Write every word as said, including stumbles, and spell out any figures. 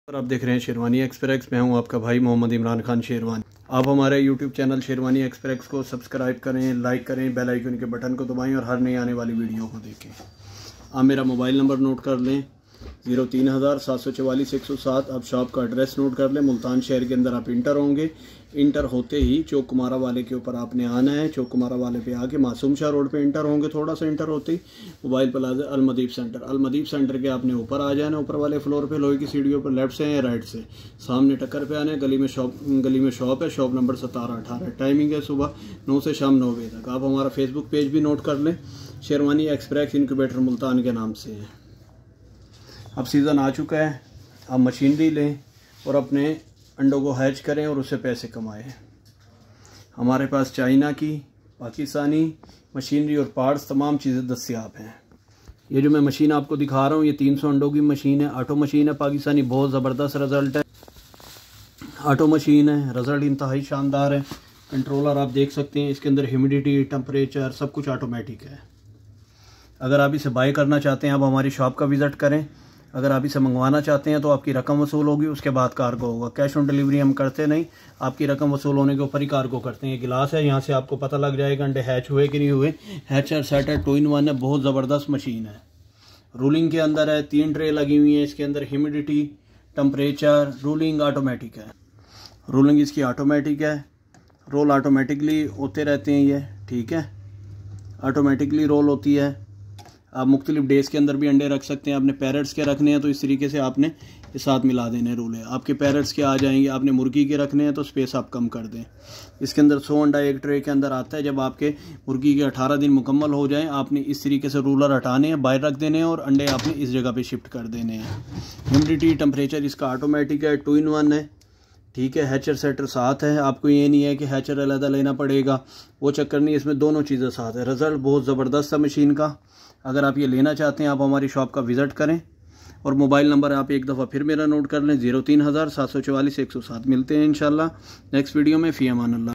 आप देख रहे हैं शेरवानी एक्सप्रेस। मैं हूं आपका भाई मोहम्मद इमरान खान शेरवानी। आप हमारे यूट्यूब चैनल शेरवानी एक्सप्रेस को सब्सक्राइब करें, लाइक करें, बेल आइकन के बटन को दबाएं और हर नई आने वाली वीडियो को देखें। आप मेरा मोबाइल नंबर नोट कर लें, ज़ीरो तीन हज़ार सात सौ चवालीस एक सौ सात। आप शॉप का एड्रेस नोट कर लें। मुल्तान शहर के अंदर आप इंटर होंगे। इंटर होते ही चौक कुमारा वाले के ऊपर आपने आना है। चौक कुमारा वाले पे आके मासूम शाह रोड पे इंटर होंगे। थोड़ा सा इंटर होते ही mobile plaza Alamdeep centre, Alamdeep centre के आपने ऊपर आ जाना। ऊपर वाले फ्लोर पे लोहे की सीढ़ियों पर लेफ्ट से या राइट से सामने टक्कर पे आना है। गली में शॉप गली में शॉप है, शॉप नंबर सतारह अठारह। टाइमिंग है सुबह नौ से शाम नौ बजे तक। आप हमारा फेसबुक पेज भी नोट कर लें, शेरवानी एक्सप्रेस इनक्यूबेटर मुल्तान के नाम से है। अब सीज़न आ चुका है, आप मशीनरी लें और अपने अंडों को हैच करें और उससे पैसे कमाएं। हमारे पास चाइना की, पाकिस्तानी मशीनरी और पार्ट्स तमाम चीज़ें दस्तियाब हैं। ये जो मैं मशीन आपको दिखा रहा हूँ ये तीन सौ अंडों की मशीन है, ऑटो मशीन है पाकिस्तानी। बहुत ज़बरदस्त रिज़ल्ट है, ऑटो मशीन है, रिज़ल्ट इंतहाई शानदार है। कंट्रोलर आप देख सकते हैं, इसके अंदर ह्यूमिडिटी, टेम्परेचर सब कुछ ऑटोमेटिक है। अगर आप इसे बाय करना चाहते हैं आप हमारी शॉप का विज़िट करें। अगर आप इसे मंगवाना चाहते हैं तो आपकी रकम वसूल होगी, उसके बाद कार्गो होगा। कैश ऑन डिलीवरी हम करते नहीं, आपकी रकम वसूल होने के ऊपर ही कार्गो करते हैं। ये गिलास है, यहाँ से आपको पता लग जाएगा अंडे हैच हुए कि नहीं हुए। Hatcher setter two in one है, बहुत ज़बरदस्त मशीन है। रूलिंग के अंदर है, तीन ट्रे लगी हुई हैं इसके अंदर। ह्यूमिडिटी, टेम्परेचर, रूलिंग ऑटोमेटिक है। रूलिंग इसकी ऑटोमेटिक है, रोल ऑटोमेटिकली होते रहते हैं ये, ठीक है, ऑटोमेटिकली रोल होती है। आप मुख्तलिफ डेज के अंदर भी अंडे रख सकते हैं। आपने पैरेट्स के रखने हैं तो इस तरीके से आपने ये साथ मिला देने रूल है। आपके पैरेट्स के आ जाएंगे। आपने मुर्गी के रखने हैं तो स्पेस आप कम कर दें। इसके अंदर सौ अंडा एक ट्रे के अंदर आता है। जब आपके मुर्गी के अठारह दिन मुकम्मल हो जाएं आपने इस तरीके से रूलर हटाने हैं, बाहर रख देने हैं और अंडे आपने इस जगह पे शिफ्ट कर देने हैं। ह्यूमिडिटी, टेम्परेचर इसका ऑटोमेटिक है, टू इन वन है, ठीक है। हैचर सेटर साथ है, आपको ये नहीं है कि हैचर अलग लेना पड़ेगा, वो चक्कर नहीं, इसमें दोनों चीज़ें साथ है। रिज़ल्ट बहुत ज़बरदस्त है मशीन का। अगर आप ये लेना चाहते हैं आप हमारी शॉप का विज़िट करें और मोबाइल नंबर आप एक दफ़ा फिर मेरा नोट कर लें, ज़ीरो तीन हज़ार सात सौ चवालीस एक सौ सात। मिलते हैं इंशाल्लाह नेक्स्ट वीडियो में। फ़ी अमान अल्लाह।